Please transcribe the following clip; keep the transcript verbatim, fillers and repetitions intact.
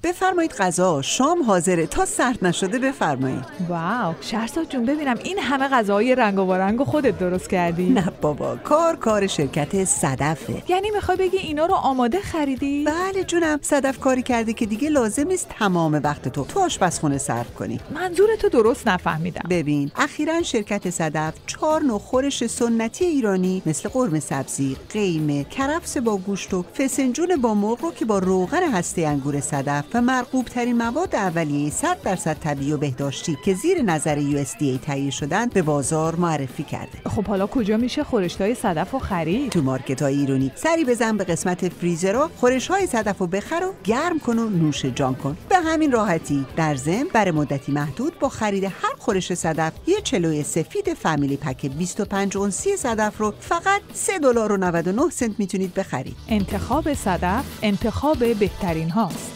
بفرمایید غذا، شام حاضره، تا سرد نشده بفرمایید. واو، شهرزاد جون ببینم این همه غذاهای رنگ و رنگ خودت درست کردی؟ نه بابا، کار کار شرکت صدفه. یعنی میخوای بگی اینا رو آماده خریدی؟ بله جونم، صدف کاری کرده که دیگه لازم نیست تمام وقت تو تو آشپزخونه صرف کنی. منظورتو درست نفهمیدم. ببین، اخیراً شرکت صدف چهار نوع خورش سنتی ایرانی مثل قرمه سبزی، قیمه، کرفس با گوشت و فسنجون با مرغ رو که با روغن هسته انگور صدف و مرغوب ترین مواد اولیه صد درصد طبیعی و بهداشتی که زیر نظر یو اس دی ای تهیه شدن به بازار معرفی کرده. خب حالا کجا میشه خورشتای صدف رو خرید؟ تو مارکت‌های ایرانی. سری بزن به قسمت فریزرها، خورش‌های صدف رو بخر و گرم کن و نوش جان کن. به همین راحتی. در ضمن برای مدتی محدود با خرید هر خورش صدف یه چلوی سفید فامیلی پک بیست و پنج اونسی صدف رو فقط سه دلار و نود و نه سنت میتونید بخرید. انتخاب صدف انتخاب بهترین هاست.